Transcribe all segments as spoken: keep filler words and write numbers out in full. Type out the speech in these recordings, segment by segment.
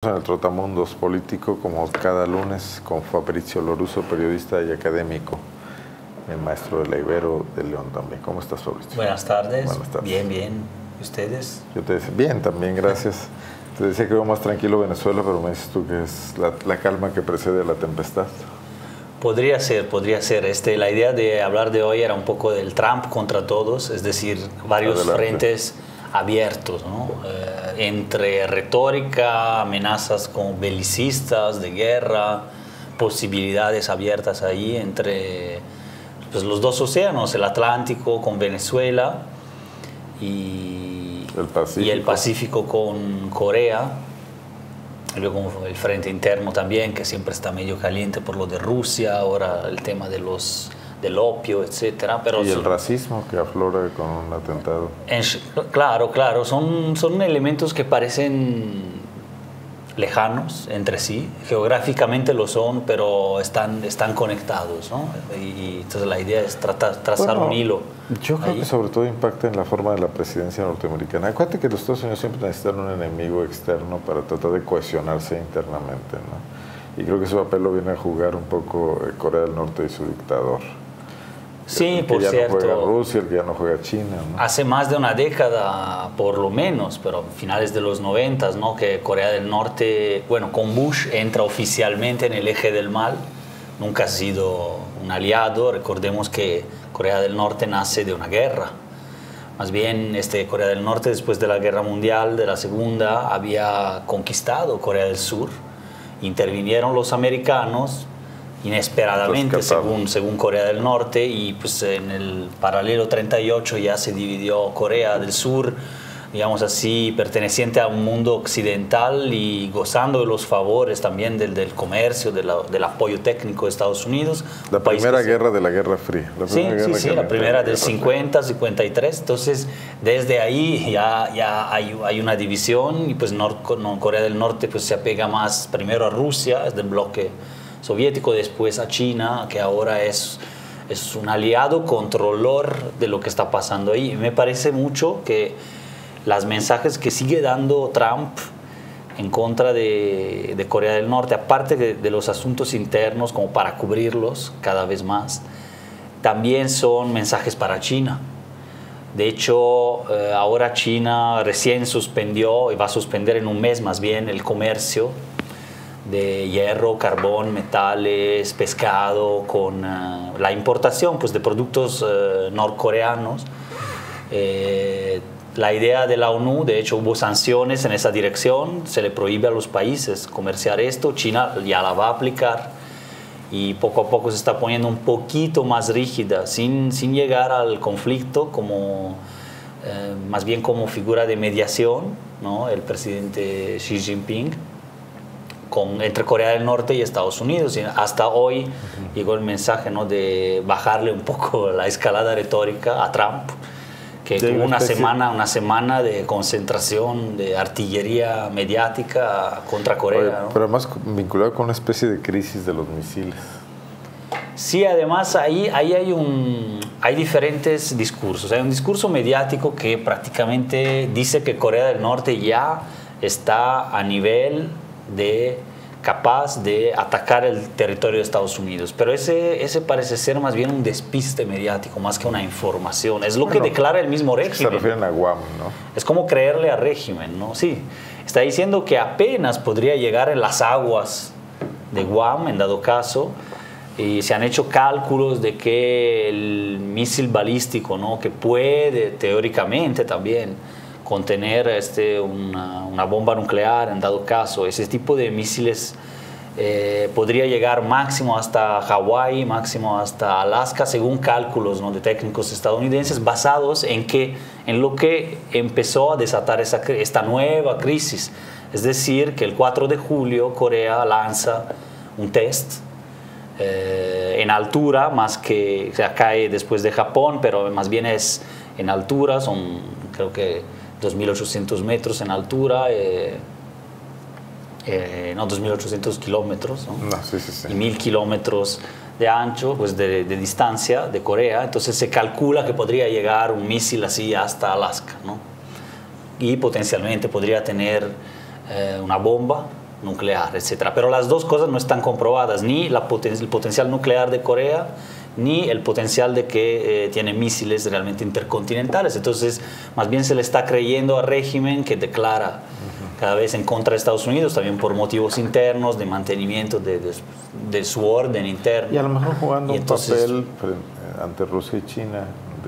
En el Trotamundos político, como cada lunes, con Fabrizio Loruso, periodista y académico, el maestro de la Ibero de León también. ¿Cómo estás, Fabrizio? Buenas tardes. Buenas tardes. Bien, bien. ¿Y ustedes? Yo te decía, bien, también, gracias. Te decía que veo más tranquilo Venezuela, pero me dices tú que es la, la calma que precede a la tempestad. Podría ser, podría ser. Este, la idea de hablar de hoy era un poco del Trump contra todos, es decir, varios Adelante. frentes abiertos, ¿no? Eh, entre retórica, amenazas como belicistas, de guerra, posibilidades abiertas ahí entre pues, los dos océanos, el Atlántico con Venezuela y El Pacífico. y el Pacífico con Corea. Y luego el frente interno también, que siempre está medio caliente por lo de Rusia, ahora el tema de los, del opio, etcétera. Pero Y el son, racismo que aflora con un atentado. en, claro, claro, son, son elementos que parecen lejanos entre sí, geográficamente lo son, pero están, están conectados, ¿no? Y, y entonces la idea es tratar, trazar Bueno, un hilo. Yo creo ahí. que sobre todo impacta en la forma de la presidencia norteamericana. Acuérdate que los Estados Unidos siempre necesitan un enemigo externo para tratar de cohesionarse internamente, ¿no? Y creo que su papel lo viene a jugar un poco Corea del Norte y su dictador. Sí, el que por ya cierto. no juega Rusia, el que ya no juega China, ¿no? Hace más de una década, por lo menos, pero finales de los noventas, ¿no? Que Corea del Norte, bueno, con Bush entra oficialmente en el eje del mal. Nunca ha sido un aliado. Recordemos que Corea del Norte nace de una guerra. Más bien, este, Corea del Norte, después de la Guerra Mundial, de la Segunda, había conquistado Corea del Sur. Intervinieron los americanos inesperadamente, según, según Corea del Norte, y pues en el paralelo treinta y ocho ya se dividió Corea del Sur, digamos así, perteneciente a un mundo occidental y gozando de los favores también del, del comercio, de la, del apoyo técnico de Estados Unidos. La primera que, guerra de la Guerra Fría. La sí, guerra sí, sí, la primera del cincuenta, cincuenta y tres. Entonces, desde ahí ya, ya hay, hay una división y pues Nor Corea del Norte pues se apega más primero a Rusia, es del bloque soviético, después a China, que ahora es, es un aliado controlador de lo que está pasando ahí. Y me parece mucho que los mensajes que sigue dando Trump en contra de, de Corea del Norte, aparte de, de los asuntos internos, como para cubrirlos cada vez más, también son mensajes para China. De hecho, eh, ahora China recién suspendió, y va a suspender en un mes más bien, el comercio de hierro, carbón, metales, pescado, con uh, la importación pues, de productos uh, norcoreanos. Eh, la idea de la ONU, de hecho hubo sanciones en esa dirección, se le prohíbe a los países comerciar esto, China ya la va a aplicar y poco a poco se está poniendo un poquito más rígida, sin, sin llegar al conflicto, como, eh, más bien como figura de mediación, ¿no? El presidente Xi Jinping, Con, entre Corea del Norte y Estados Unidos. Y hasta hoy uh-huh. llegó el mensaje, ¿no? De bajarle un poco la escalada retórica a Trump, que sí, tuvo una semana, una semana de concentración de artillería mediática contra Corea. Oye, ¿no? Pero además vinculado con una especie de crisis de los misiles. Sí, además ahí, ahí hay, un, hay diferentes discursos. Hay un discurso mediático que prácticamente dice que Corea del Norte ya está a nivel de capaz de atacar el territorio de Estados Unidos, pero ese, ese parece ser más bien un despiste mediático, más que una información, es lo bueno, que declara el mismo régimen. Se refieren a Guam, ¿no? Es como creerle al régimen, ¿no? Sí, está diciendo que apenas podría llegar en las aguas de Guam, en dado caso, y se han hecho cálculos de que el misil balístico, ¿no? Que puede teóricamente también contener este, una, una bomba nuclear en dado caso. Ese tipo de misiles eh, podría llegar máximo hasta Hawái, máximo hasta Alaska, según cálculos, ¿no? de técnicos estadounidenses, basados en, que, en lo que empezó a desatar esa, esta nueva crisis. Es decir, que el cuatro de julio Corea lanza un test eh, en altura, más que, o sea, cae después de Japón, pero más bien es en altura, son creo que dos mil ochocientos metros en altura, eh, eh, no, dos mil ochocientos kilómetros, ¿no? No, sí, sí, sí. Y mil kilómetros de ancho, pues de, de distancia de Corea. Entonces se calcula que podría llegar un misil así hasta Alaska, ¿no? Y potencialmente podría tener eh, una bomba nuclear, etcétera. Pero las dos cosas no están comprobadas, ni la poten el potencial nuclear de Corea, ni el potencial de que eh, tiene misiles realmente intercontinentales. Entonces, más bien se le está creyendo al régimen que declara uh-huh. cada vez en contra de Estados Unidos, también por motivos internos, de mantenimiento de, de, de su orden interno. Y a lo mejor jugando y entonces, un papel ante Rusia y China,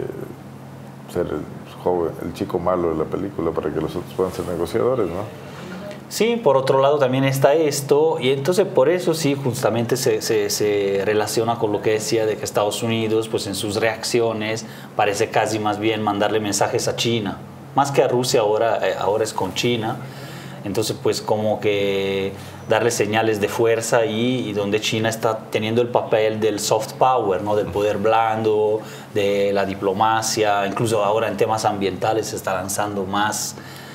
de ser el joven, el chico malo de la película, para que los otros puedan ser negociadores, ¿no? Sí, por otro lado también está esto, y entonces por eso sí, justamente se, se, se relaciona con lo que decía de que Estados Unidos, pues en sus reacciones, parece casi más bien mandarle mensajes a China, más que a Rusia, ahora, ahora es con China, entonces pues como que darle señales de fuerza y, y donde China está teniendo el papel del soft power, ¿no? Del poder blando, de la diplomacia, incluso ahora en temas ambientales se está lanzando más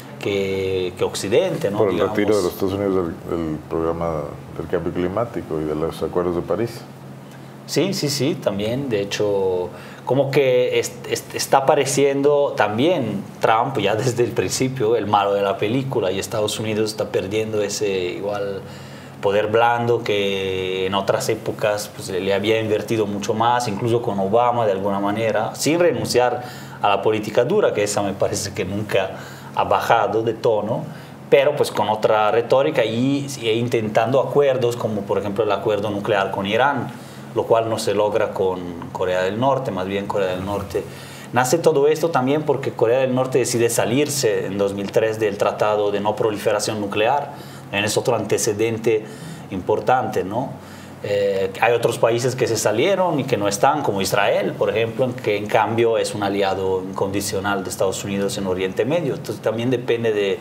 Que, que Occidente, ¿no? Por el Digamos. retiro de los Estados Unidos del, del programa del cambio climático y de los acuerdos de París. Sí, sí, sí, también. De hecho, como que es, es, está apareciendo también Trump ya desde el principio, el malo de la película, y Estados Unidos está perdiendo ese igual poder blando que en otras épocas pues, le había invertido mucho más, incluso con Obama de alguna manera, sin renunciar a la política dura, que esa me parece que nunca ha bajado de tono, pero pues con otra retórica y, y intentando acuerdos como por ejemplo el acuerdo nuclear con Irán, lo cual no se logra con Corea del Norte, más bien Corea del Norte. Nace todo esto también porque Corea del Norte decide salirse en dos mil tres del Tratado de No Proliferación Nuclear, es otro antecedente importante, ¿no? Eh, hay otros países que se salieron y que no están, como Israel, por ejemplo, que en cambio es un aliado incondicional de Estados Unidos en Oriente Medio. Entonces también depende de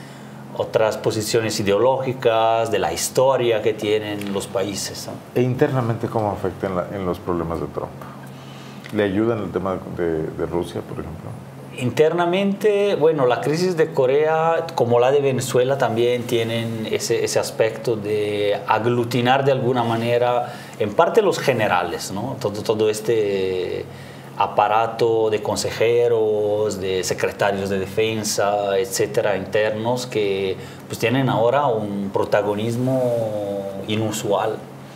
otras posiciones ideológicas, de la historia que tienen los países, ¿no? ¿E internamente cómo afecta en, la, en los problemas de Trump? ¿Le ayuda en el tema de, de Rusia, por ejemplo? Internamente, bueno, la crisis de Corea, como la de Venezuela, también tienen ese, ese aspecto de aglutinar de alguna manera, en parte los generales, ¿no? Todo, todo este aparato de consejeros, de secretarios de defensa, etcétera, internos, que pues tienen ahora un protagonismo inusual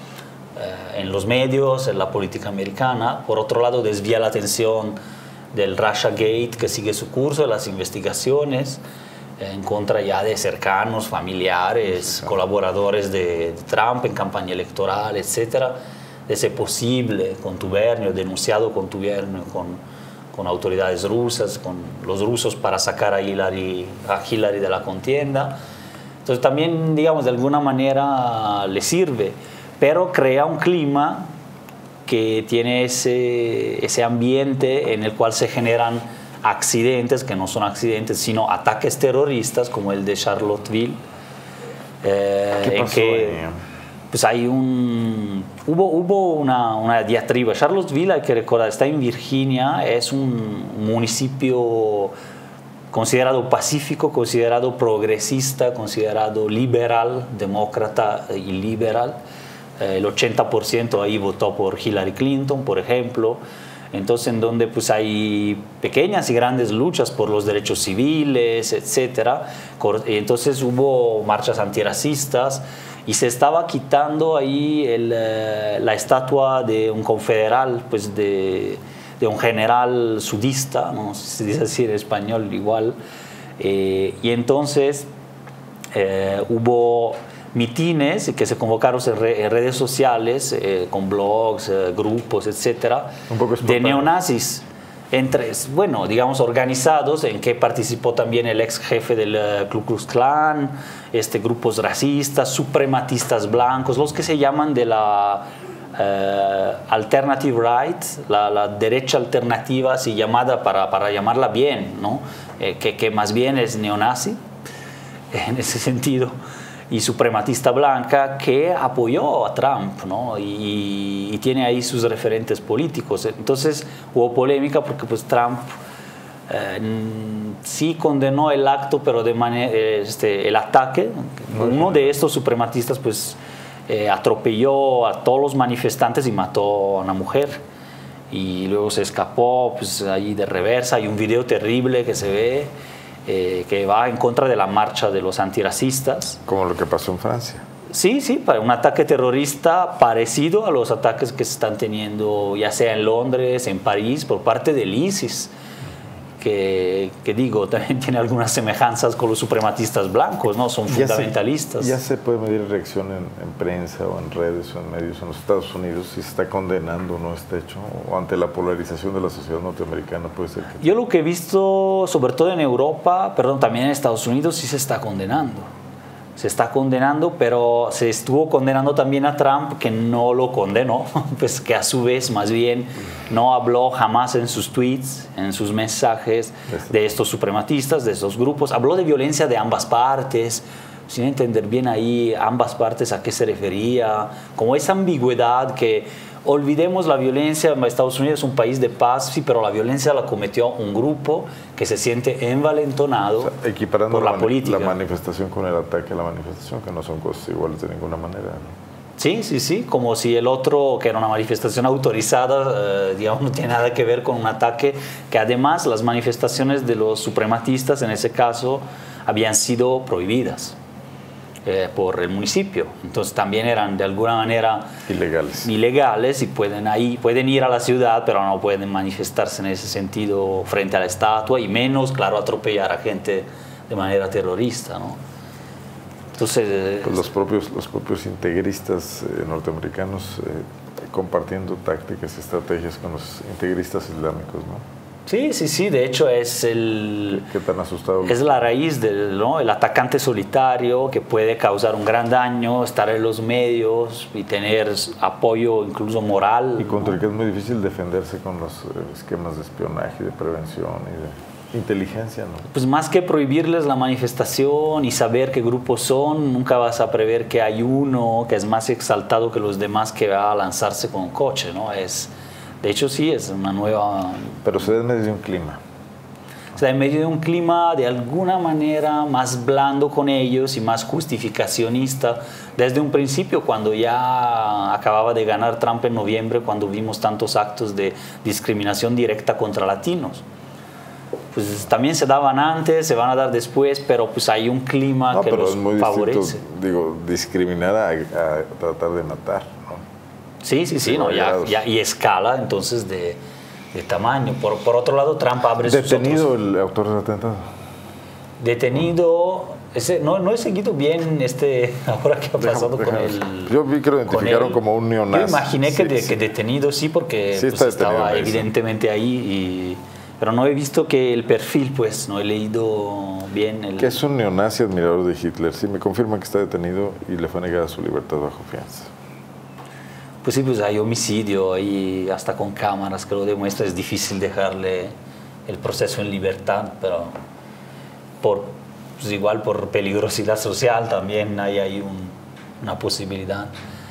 eh, en los medios, en la política americana. Por otro lado, desvía la atención del Russia Gate, que sigue su curso de las investigaciones en contra ya de cercanos, familiares, sí, claro. colaboradores de, de Trump en campaña electoral, etcétera, de ese posible contubernio, denunciado contubernio con, con autoridades rusas, con los rusos para sacar a Hillary, a Hillary de la contienda. Entonces también, digamos, de alguna manera le sirve, pero crea un clima que tiene ese, ese ambiente en el cual se generan accidentes, que no son accidentes, sino ataques terroristas, como el de Charlottesville. Eh, ¿Qué en pasó que, ahí? pues hay un, hubo, hubo una, una diatriba. Charlottesville, hay que recordar, está en Virginia, es un municipio considerado pacífico, considerado progresista, considerado liberal, demócrata y liberal. El ochenta por ciento ahí votó por Hillary Clinton, por ejemplo. Entonces, en donde pues, hay pequeñas y grandes luchas por los derechos civiles, etcétera. Entonces hubo marchas antirracistas y se estaba quitando ahí el, la estatua de un confederal, pues de, de un general sudista, no sé si se dice así en español igual. Eh, y entonces eh, hubo mitines que se convocaron en, re, en redes sociales eh, con blogs, eh, grupos, etcétera, de neonazis, entre, bueno, digamos organizados, en que participó también el ex jefe del uh, Ku Klux Klan, este, grupos racistas, suprematistas blancos, los que se llaman de la uh, alternative right, la, la derecha alternativa, así llamada para, para llamarla bien, ¿no? Eh, que, que más bien es neonazi en ese sentido, y suprematista blanca, que apoyó a Trump, ¿no? y, y tiene ahí sus referentes políticos. Entonces hubo polémica porque pues, Trump eh, sí condenó el acto, pero de manera, este, el ataque. Uno de estos suprematistas pues, eh, atropelló a todos los manifestantes y mató a una mujer. Y luego se escapó pues, ahí de reversa. Hay un video terrible que se ve. eh, que va en contra de la marcha de los antirracistas. Como lo que pasó en Francia. Sí, sí, para un ataque terrorista parecido a los ataques que se están teniendo ya sea en Londres, en París, por parte del ISIS, que, que digo, también tiene algunas semejanzas con los suprematistas blancos, ¿no? Son fundamentalistas. Ya se, ya se puede medir reacción en, en prensa o en redes o en medios en los Estados Unidos si se está condenando o no este hecho, o ante la polarización de la sociedad norteamericana puede ser que... Yo lo que he visto, sobre todo en Europa, perdón, también en Estados Unidos, sí se está condenando. Se está condenando, pero se estuvo condenando también a Trump, que no lo condenó, pues que a su vez más bien no habló jamás en sus tweets, en sus mensajes de estos suprematistas, de estos grupos. Habló de violencia de ambas partes, sin entender bien ahí ambas partes a qué se refería, como esa ambigüedad que... Olvidemos la violencia, Estados Unidos es un país de paz, sí, pero la violencia la cometió un grupo que se siente envalentonado, o sea, equiparando por la, la política. La manifestación con el ataque a la manifestación, que no son cosas iguales de ninguna manera, ¿no? Sí, sí, sí, como si el otro, que era una manifestación autorizada, eh, digamos, no tiene nada que ver con un ataque, que además las manifestaciones de los suprematistas, en ese caso, habían sido prohibidas. Eh, por el municipio, entonces también eran de alguna manera ilegales, ilegales y pueden, ahí, pueden ir a la ciudad, pero no pueden manifestarse en ese sentido frente a la estatua y menos, claro, atropellar a gente de manera terrorista, ¿no? Entonces, pues los propios, los propios integristas eh, norteamericanos eh, compartiendo tácticas y estrategias con los integristas islámicos, ¿no? Sí, sí, sí, de hecho es el... ¿Qué tan asustado? Es la raíz del, ¿no? El atacante solitario que puede causar un gran daño, estar en los medios y tener apoyo incluso moral. Y contra ¿no? el que es muy difícil defenderse con los esquemas de espionaje, de prevención y de inteligencia, ¿no? Pues más que prohibirles la manifestación y saber qué grupos son, nunca vas a prever que hay uno que es más exaltado que los demás que va a lanzarse con un coche, ¿no? Es... De hecho, sí, es una nueva... Pero se da en medio de un clima. O sea, en medio de un clima de alguna manera más blando con ellos y más justificacionista. Desde un principio, cuando ya acababa de ganar Trump en noviembre, cuando vimos tantos actos de discriminación directa contra latinos. Pues también se daban antes, se van a dar después, pero pues hay un clima no, que pero los es muy favorece. Distinto, digo, discriminar a, a tratar de matar, ¿no? Sí, sí, sí, no, ya, ya, y escala entonces de, de tamaño. Por, por otro lado, Trump abre sus ¿Detenido otros... el autor del atentado? Detenido, ese, no, no he seguido bien este, ahora que ha pasado déjame, con déjame. el... Yo vi que lo identificaron como un neonazi. Yo imaginé que, sí, de, sí. que detenido sí, porque sí pues, está estaba ahí, evidentemente sí. ahí, y, pero no he visto que el perfil, pues, no he leído bien el... Que es un neonazi admirador de Hitler. Sí, me confirma que está detenido y le fue negada su libertad bajo fianza. Pues sí, pues hay homicidio y hasta con cámaras que lo demuestra. Es difícil dejarle el proceso en libertad, pero por, pues igual por peligrosidad social también hay ahí un, una posibilidad.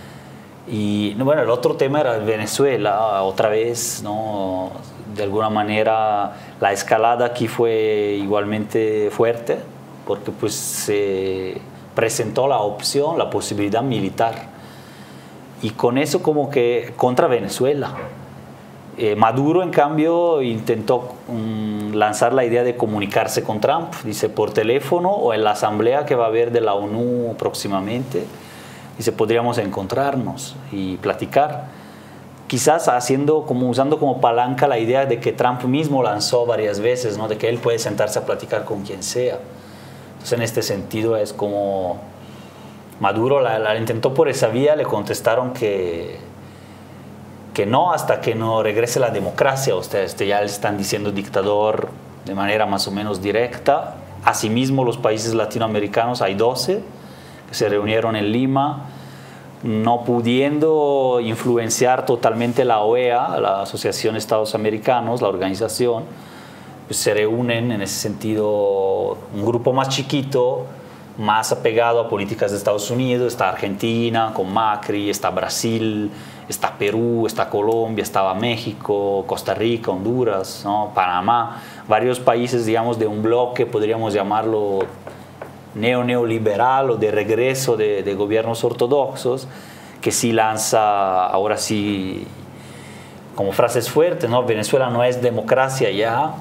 Y bueno, el otro tema era Venezuela, otra vez, ¿no? De alguna manera la escalada aquí fue igualmente fuerte, porque pues se presentó la opción, la posibilidad militar. Y con eso como que contra Venezuela. Eh, Maduro, en cambio, intentó um, lanzar la idea de comunicarse con Trump. Dice, por teléfono o en la asamblea que va a haber de la ONU próximamente. Dice, podríamos encontrarnos y platicar. Quizás haciendo, como, usando como palanca la idea de que Trump mismo lanzó varias veces, ¿no? De que él puede sentarse a platicar con quien sea. Entonces, en este sentido es como... Maduro la, la intentó por esa vía, le contestaron que, que no hasta que no regrese la democracia. Ustedes ya le están diciendo dictador de manera más o menos directa. Asimismo, los países latinoamericanos, hay doce que se reunieron en Lima, no pudiendo influenciar totalmente la O E A, la Asociación de Estados Americanos, la organización, pues se reúnen en ese sentido un grupo más chiquito, más apegado a políticas de Estados Unidos. Está Argentina con Macri, está Brasil, está Perú, está Colombia, estaba México, Costa Rica, Honduras, ¿no? Panamá, varios países, digamos, de un bloque, podríamos llamarlo neo-neoliberal o de regreso de, de gobiernos ortodoxos, que sí lanza, ahora sí, como frases fuertes, ¿no? Venezuela no es democracia ya,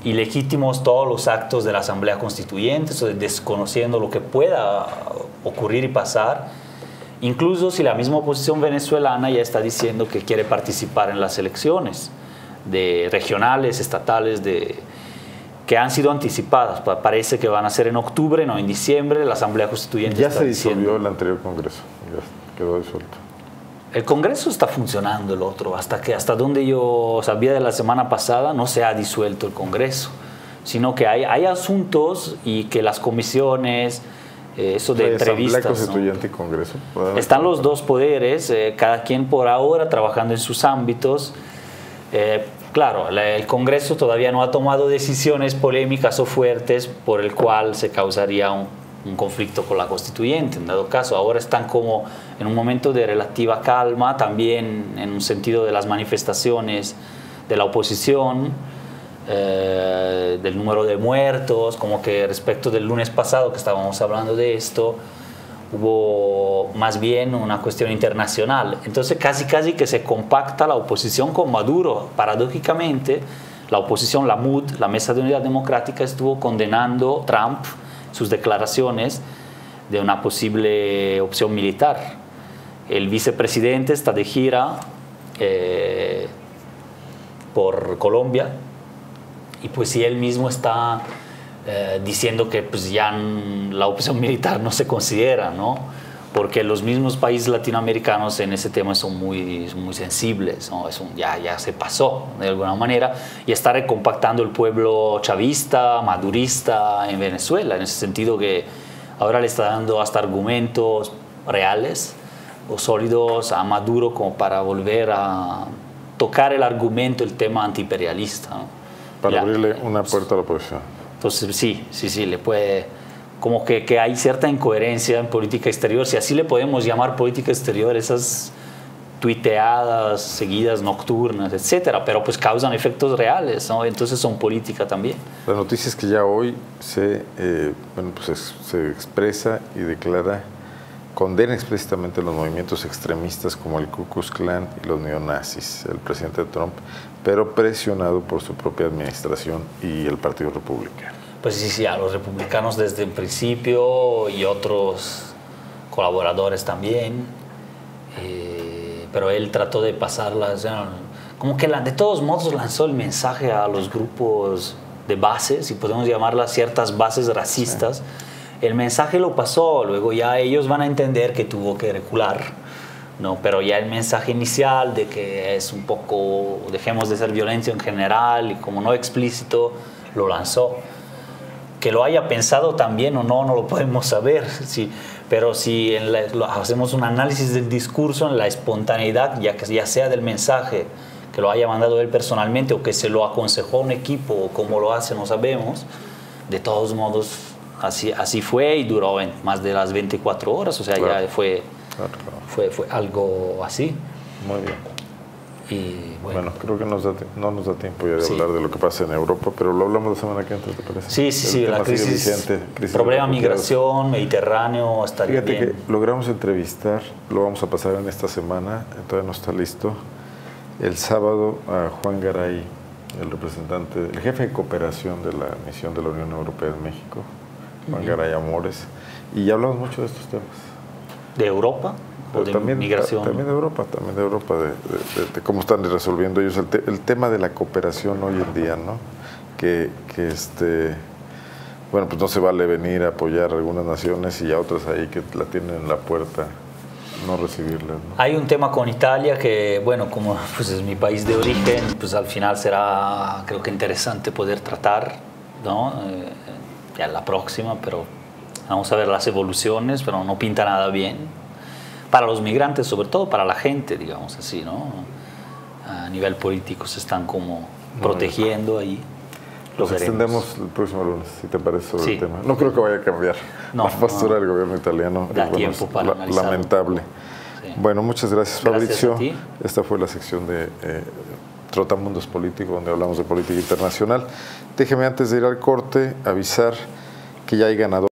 ilegítimos todos los actos de la Asamblea Constituyente, o desconociendo lo que pueda ocurrir y pasar, incluso si la misma oposición venezolana ya está diciendo que quiere participar en las elecciones de regionales, estatales, de, que han sido anticipadas. Parece que van a ser en octubre, no en diciembre. La Asamblea Constituyente ya está se disolvió diciendo, el anterior Congreso, ya quedó disuelto. El Congreso está funcionando, el otro, hasta que hasta donde yo sabía de la semana pasada no se ha disuelto el Congreso, sino que hay, hay asuntos y que las comisiones, eh, eso de entrevistas, Asamblea Constituyente, ¿no? Y Congreso. Están los dos poderes, eh, cada quien por ahora trabajando en sus ámbitos. Eh, claro, la, el Congreso todavía no ha tomado decisiones polémicas o fuertes por el cual se causaría un un conflicto con la Constituyente. En dado caso, ahora están como en un momento de relativa calma, también en un sentido de las manifestaciones de la oposición, eh, del número de muertos, como que respecto del lunes pasado que estábamos hablando de esto, hubo más bien una cuestión internacional. Entonces casi casi que se compacta la oposición con Maduro. Paradójicamente, la oposición, la M U D, la Mesa de Unidad Democrática, estuvo condenando a Trump sus declaraciones de una posible opción militar. El vicepresidente está de gira eh, por Colombia y pues si él mismo está eh, diciendo que pues ya la opción militar no se considera, ¿no? Porque los mismos países latinoamericanos en ese tema son muy, muy sensibles, ¿no? Es un, ya, ya se pasó de alguna manera y está recompactando el pueblo chavista, madurista en Venezuela, en ese sentido que ahora le está dando hasta argumentos reales o sólidos a Maduro como para volver a tocar el argumento, el tema antiimperialista, ¿no? Para la, abrirle una puerta a la oposición. Entonces sí, sí, sí, le puede... como que, que hay cierta incoherencia en política exterior, si así le podemos llamar política exterior, esas tuiteadas seguidas nocturnas, etcétera, pero pues causan efectos reales, ¿no? Entonces son política también. La noticia es que ya hoy se, eh, bueno, pues es, se expresa y declara, condena explícitamente los movimientos extremistas como el Ku Klux Klan y los neonazis, el presidente Trump, pero presionado por su propia administración y el Partido Republicano. Pues sí, sí, a los republicanos desde el principio y otros colaboradores también, eh, pero él trató de pasarlas, como que la, de todos modos lanzó el mensaje a los grupos de bases, si podemos llamarlas ciertas bases racistas, sí. El mensaje lo pasó, luego ya ellos van a entender que tuvo que recular, ¿no? Pero ya el mensaje inicial de que es un poco, dejemos de ser violencia en general y como no explícito, lo lanzó. Que lo haya pensado también o no, no lo podemos saber, sí, pero si en la, lo, hacemos un análisis del discurso, en la espontaneidad, ya, que, ya sea del mensaje, que lo haya mandado él personalmente o que se lo aconsejó a un equipo o cómo lo hace, no sabemos, de todos modos así, así fue y duró más de las veinticuatro horas, o sea, claro. ya fue, claro, claro. Fue, fue algo así. Muy bien. Y bueno, bueno, creo que nos da, no nos da tiempo ya de sí. hablar de lo que pasa en Europa, pero lo hablamos la semana que entra, ¿te parece? Sí, sí, sí, la crisis, vigente, crisis problema migración, Mediterráneo, estaría Fíjate bien. que logramos entrevistar, lo vamos a pasar en esta semana, todavía no está listo, el sábado a Juan Garay, el representante, el jefe de cooperación de la misión de la Unión Europea en México, Juan uh-huh. Garay Amores, y ya hablamos mucho de estos temas. ¿De Europa? Pero de también, migración. también de Europa, también de Europa, de, de, de, de cómo están resolviendo ellos el, te, el tema de la cooperación hoy en día, ¿no? Que, que este, bueno, pues no se vale venir a apoyar a algunas naciones y a otras ahí que la tienen en la puerta, no recibirlas, ¿no? Hay un tema con Italia que, bueno, como pues es mi país de origen, pues al final será, creo que interesante poder tratar, ¿no? Eh, ya la próxima, pero vamos a ver las evoluciones, pero no pinta nada bien. Para los migrantes, sobre todo para la gente, digamos así, ¿no? A nivel político se están como protegiendo ahí. Lo Nos extendemos el próximo lunes, si te parece, sobre sí. el tema. No creo que vaya a cambiar no, la postura no. del gobierno italiano. Da es, tiempo bueno, para la, analizarlo. Lamentable. Sí. Bueno, muchas gracias, gracias Fabricio. Esta fue la sección de eh, Trotamundos Político, donde hablamos de política internacional. Déjeme, antes de ir al corte, avisar que ya hay ganador.